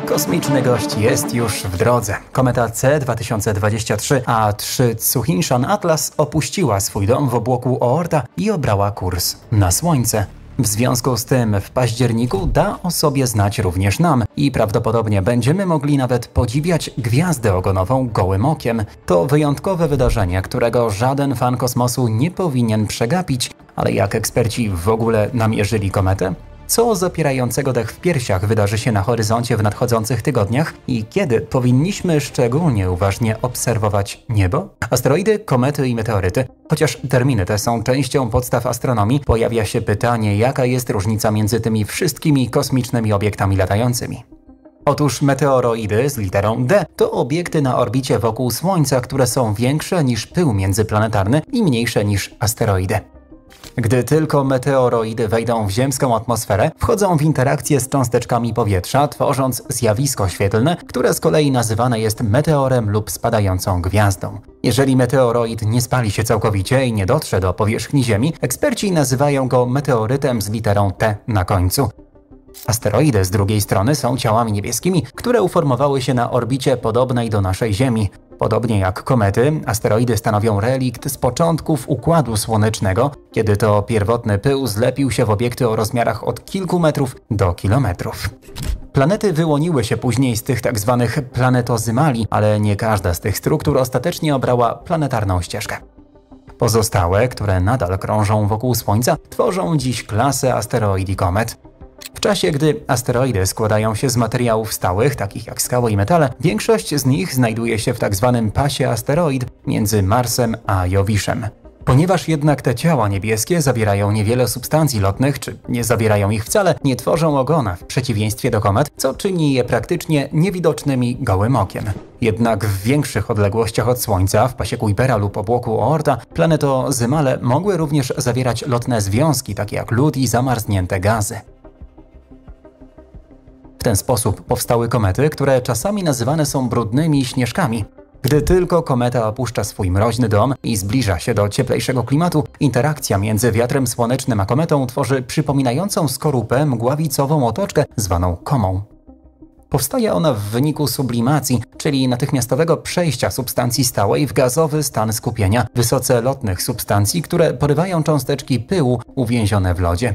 Kosmiczny gość jest już w drodze. Kometa C 2023 A3 Tsuchinshan Atlas opuściła swój dom w obłoku Oorta i obrała kurs na Słońce. W związku z tym w październiku da o sobie znać również nam i prawdopodobnie będziemy mogli nawet podziwiać gwiazdę ogonową gołym okiem. To wyjątkowe wydarzenie, którego żaden fan kosmosu nie powinien przegapić, ale jak eksperci w ogóle namierzyli kometę? Co zapierającego dech w piersiach wydarzy się na horyzoncie w nadchodzących tygodniach i kiedy powinniśmy szczególnie uważnie obserwować niebo? Asteroidy, komety i meteoryty. Chociaż terminy te są częścią podstaw astronomii, pojawia się pytanie, jaka jest różnica między tymi wszystkimi kosmicznymi obiektami latającymi. Otóż meteoroidy z literą D to obiekty na orbicie wokół Słońca, które są większe niż pył międzyplanetarny i mniejsze niż asteroidy. Gdy tylko meteoroidy wejdą w ziemską atmosferę, wchodzą w interakcję z cząsteczkami powietrza, tworząc zjawisko świetlne, które z kolei nazywane jest meteorem lub spadającą gwiazdą. Jeżeli meteoroid nie spali się całkowicie i nie dotrze do powierzchni Ziemi, eksperci nazywają go meteorytem z literą T na końcu. Asteroidy z drugiej strony są ciałami niebieskimi, które uformowały się na orbicie podobnej do naszej Ziemi. Podobnie jak komety, asteroidy stanowią relikt z początków Układu Słonecznego, kiedy to pierwotny pył zlepił się w obiekty o rozmiarach od kilku metrów do kilometrów. Planety wyłoniły się później z tych tzw. planetozymali, ale nie każda z tych struktur ostatecznie obrała planetarną ścieżkę. Pozostałe, które nadal krążą wokół Słońca, tworzą dziś klasę asteroid i komet. W czasie, gdy asteroidy składają się z materiałów stałych, takich jak skały i metale, większość z nich znajduje się w tzw. pasie asteroid między Marsem a Jowiszem. Ponieważ jednak te ciała niebieskie zawierają niewiele substancji lotnych, czy nie zawierają ich wcale, nie tworzą ogona w przeciwieństwie do komet, co czyni je praktycznie niewidocznymi gołym okiem. Jednak w większych odległościach od Słońca, w pasie Kuipera lub obłoku Oorta, planetozymale mogły również zawierać lotne związki, takie jak lód i zamarznięte gazy. W ten sposób powstały komety, które czasami nazywane są brudnymi śnieżkami. Gdy tylko kometa opuszcza swój mroźny dom i zbliża się do cieplejszego klimatu, interakcja między wiatrem słonecznym a kometą tworzy przypominającą skorupę mgławicową otoczkę zwaną komą. Powstaje ona w wyniku sublimacji, czyli natychmiastowego przejścia substancji stałej w gazowy stan skupienia wysoce lotnych substancji, które porywają cząsteczki pyłu uwięzione w lodzie.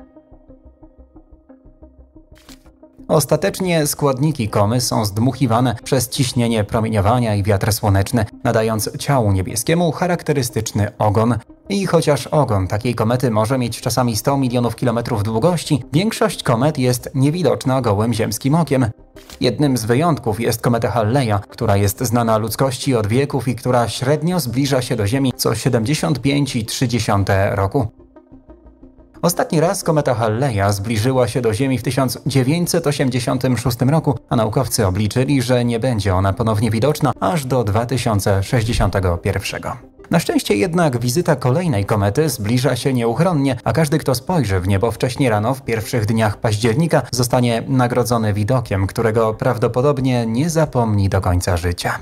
Ostatecznie składniki komy są zdmuchiwane przez ciśnienie promieniowania i wiatr słoneczny, nadając ciału niebieskiemu charakterystyczny ogon. I chociaż ogon takiej komety może mieć czasami 100 milionów kilometrów długości, większość komet jest niewidoczna gołym ziemskim okiem. Jednym z wyjątków jest kometa Halleja, która jest znana ludzkości od wieków i która średnio zbliża się do Ziemi co 75,3 roku. Ostatni raz kometa Halleja zbliżyła się do Ziemi w 1986 roku, a naukowcy obliczyli, że nie będzie ona ponownie widoczna aż do 2061. Na szczęście jednak wizyta kolejnej komety zbliża się nieuchronnie, a każdy, kto spojrzy w niebo wcześnie rano w pierwszych dniach października, zostanie nagrodzony widokiem, którego prawdopodobnie nie zapomni do końca życia.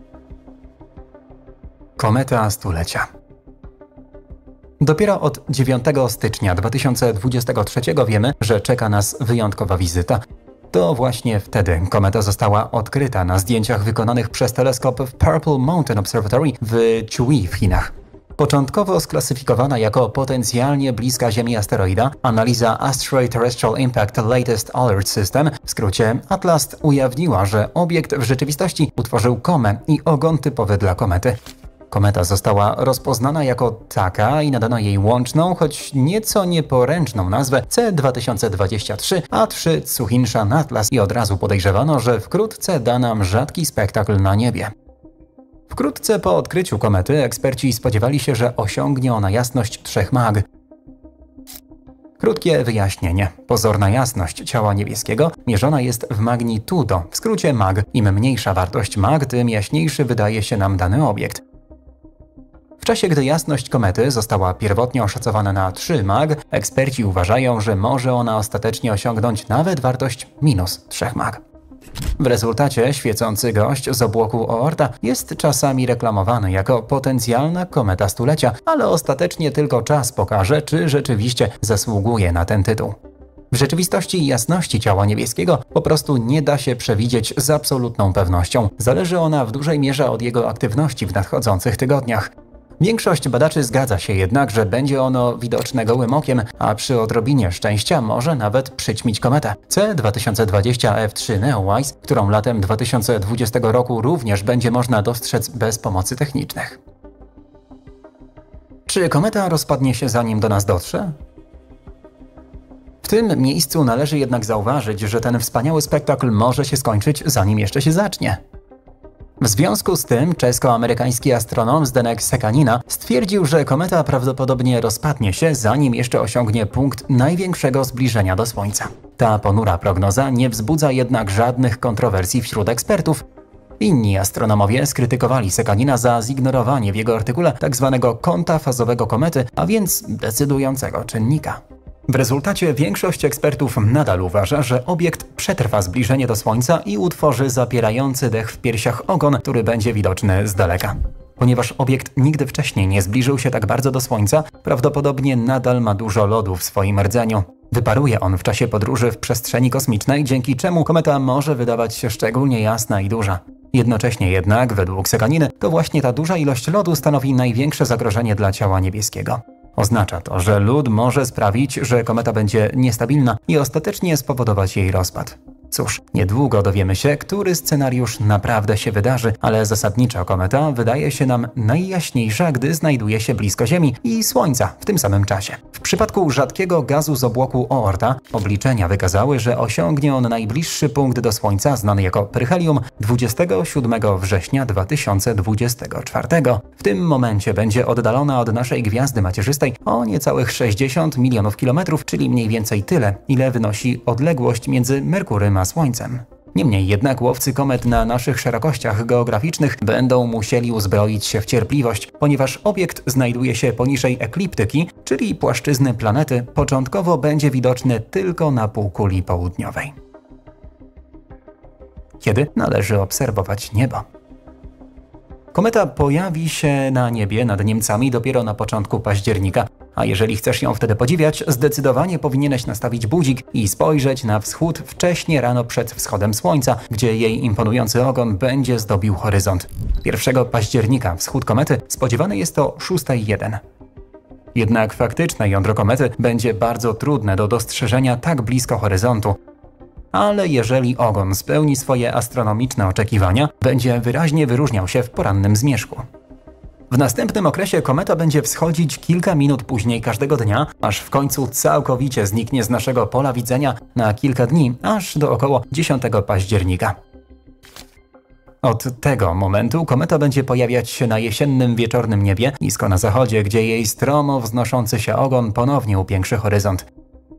Kometa stulecia. Dopiero od 9 stycznia 2023 wiemy, że czeka nas wyjątkowa wizyta. To właśnie wtedy kometa została odkryta na zdjęciach wykonanych przez teleskop w Purple Mountain Observatory w Chihui w Chinach. Początkowo sklasyfikowana jako potencjalnie bliska Ziemi asteroida, analiza Asteroid Terrestrial Impact Latest Alert System, w skrócie ATLAS, ujawniła, że obiekt w rzeczywistości utworzył komę i ogon typowy dla komety. Kometa została rozpoznana jako taka i nadano jej łączną, choć nieco nieporęczną nazwę C2023 A3 Tsuchinshan Atlas i od razu podejrzewano, że wkrótce da nam rzadki spektakl na niebie. Wkrótce po odkryciu komety eksperci spodziewali się, że osiągnie ona jasność 3 mag. Krótkie wyjaśnienie. Pozorna jasność ciała niebieskiego mierzona jest w magnitudo, w skrócie mag. Im mniejsza wartość mag, tym jaśniejszy wydaje się nam dany obiekt. W czasie, gdy jasność komety została pierwotnie oszacowana na 3 mag, eksperci uważają, że może ona ostatecznie osiągnąć nawet wartość -3 mag. W rezultacie świecący gość z obłoku Oorta jest czasami reklamowany jako potencjalna kometa stulecia, ale ostatecznie tylko czas pokaże, czy rzeczywiście zasługuje na ten tytuł. W rzeczywistości jasności ciała niebieskiego po prostu nie da się przewidzieć z absolutną pewnością. Zależy ona w dużej mierze od jego aktywności w nadchodzących tygodniach. Większość badaczy zgadza się jednak, że będzie ono widoczne gołym okiem, a przy odrobinie szczęścia może nawet przyćmić kometę. C2020 F3 Neowise, którą latem 2020 roku również będzie można dostrzec bez pomocy technicznych. Czy kometa rozpadnie się zanim do nas dotrze? W tym miejscu należy jednak zauważyć, że ten wspaniały spektakl może się skończyć zanim jeszcze się zacznie. W związku z tym czesko-amerykański astronom Zdeněk Sekanina stwierdził, że kometa prawdopodobnie rozpadnie się, zanim jeszcze osiągnie punkt największego zbliżenia do Słońca. Ta ponura prognoza nie wzbudza jednak żadnych kontrowersji wśród ekspertów. Inni astronomowie skrytykowali Sekanina za zignorowanie w jego artykule tzw. kąta fazowego komety, a więc decydującego czynnika. W rezultacie większość ekspertów nadal uważa, że obiekt przetrwa zbliżenie do Słońca i utworzy zapierający dech w piersiach ogon, który będzie widoczny z daleka. Ponieważ obiekt nigdy wcześniej nie zbliżył się tak bardzo do Słońca, prawdopodobnie nadal ma dużo lodu w swoim rdzeniu. Wyparuje on w czasie podróży w przestrzeni kosmicznej, dzięki czemu kometa może wydawać się szczególnie jasna i duża. Jednocześnie jednak, według Sekaniny, to właśnie ta duża ilość lodu stanowi największe zagrożenie dla ciała niebieskiego. Oznacza to, że lód może sprawić, że kometa będzie niestabilna i ostatecznie spowodować jej rozpad. Cóż, niedługo dowiemy się, który scenariusz naprawdę się wydarzy, ale zasadniczo kometa wydaje się nam najjaśniejsza, gdy znajduje się blisko Ziemi i Słońca w tym samym czasie. W przypadku rzadkiego gazu z obłoku Oorta obliczenia wykazały, że osiągnie on najbliższy punkt do Słońca, znany jako peryhelium, 27 września 2024. W tym momencie będzie oddalona od naszej gwiazdy macierzystej o niecałych 60 milionów kilometrów, czyli mniej więcej tyle, ile wynosi odległość między Merkurym a Słońcem. Niemniej jednak łowcy komet na naszych szerokościach geograficznych będą musieli uzbroić się w cierpliwość, ponieważ obiekt znajduje się poniżej ekliptyki, czyli płaszczyzny planety, początkowo będzie widoczny tylko na półkuli południowej. Kiedy należy obserwować niebo? Kometa pojawi się na niebie nad Niemcami dopiero na początku października, a jeżeli chcesz ją wtedy podziwiać, zdecydowanie powinieneś nastawić budzik i spojrzeć na wschód wcześnie rano przed wschodem słońca, gdzie jej imponujący ogon będzie zdobił horyzont. 1 października wschód komety spodziewany jest o 6:01. Jednak faktyczne jądro komety będzie bardzo trudne do dostrzeżenia tak blisko horyzontu. Ale jeżeli ogon spełni swoje astronomiczne oczekiwania, będzie wyraźnie wyróżniał się w porannym zmierzchu. W następnym okresie kometa będzie wschodzić kilka minut później każdego dnia, aż w końcu całkowicie zniknie z naszego pola widzenia na kilka dni, aż do około 10 października. Od tego momentu kometa będzie pojawiać się na jesiennym wieczornym niebie, nisko na zachodzie, gdzie jej stromo wznoszący się ogon ponownie upiększy horyzont.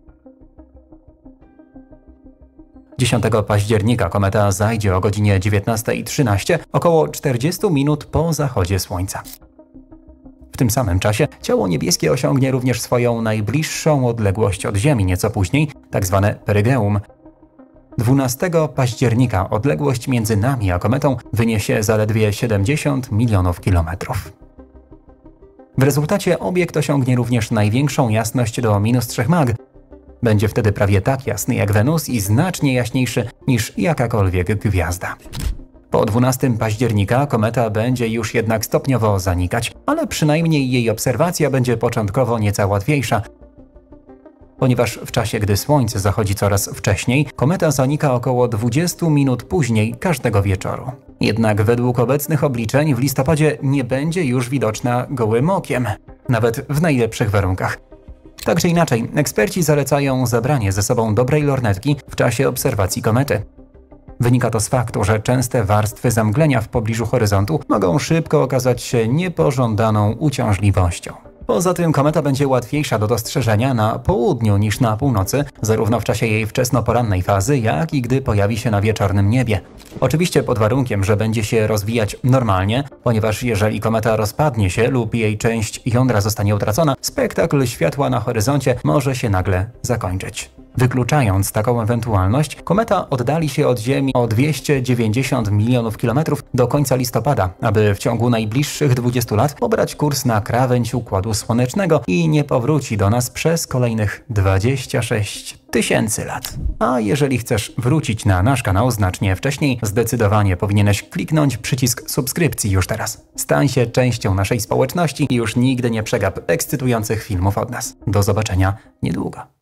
10 października kometa zajdzie o godzinie 19:13, około 40 minut po zachodzie Słońca. W tym samym czasie ciało niebieskie osiągnie również swoją najbliższą odległość od Ziemi nieco później, tzw. perygeum. 12 października odległość między nami a kometą wyniesie zaledwie 70 milionów kilometrów. W rezultacie obiekt osiągnie również największą jasność do -3 mag. Będzie wtedy prawie tak jasny jak Wenus i znacznie jaśniejszy niż jakakolwiek gwiazda. Po 12 października kometa będzie już jednak stopniowo zanikać, ale przynajmniej jej obserwacja będzie początkowo nieco łatwiejsza, ponieważ w czasie, gdy Słońce zachodzi coraz wcześniej, kometa zanika około 20 minut później każdego wieczoru. Jednak według obecnych obliczeń w listopadzie nie będzie już widoczna gołym okiem, nawet w najlepszych warunkach. Tak czy inaczej, eksperci zalecają zabranie ze sobą dobrej lornetki w czasie obserwacji komety. Wynika to z faktu, że częste warstwy zamglenia w pobliżu horyzontu mogą szybko okazać się niepożądaną uciążliwością. Poza tym kometa będzie łatwiejsza do dostrzeżenia na południu niż na północy, zarówno w czasie jej wczesnoporannej fazy, jak i gdy pojawi się na wieczornym niebie. Oczywiście pod warunkiem, że będzie się rozwijać normalnie, ponieważ jeżeli kometa rozpadnie się lub jej część jądra zostanie utracona, spektakl światła na horyzoncie może się nagle zakończyć. Wykluczając taką ewentualność, kometa oddali się od Ziemi o 290 milionów kilometrów do końca listopada, aby w ciągu najbliższych 20 lat pobrać kurs na krawędź Układu Słonecznego i nie powróci do nas przez kolejnych 26 tysięcy lat. A jeżeli chcesz wrócić na nasz kanał znacznie wcześniej, zdecydowanie powinieneś kliknąć przycisk subskrypcji już teraz. Stań się częścią naszej społeczności i już nigdy nie przegap ekscytujących filmów od nas. Do zobaczenia niedługo.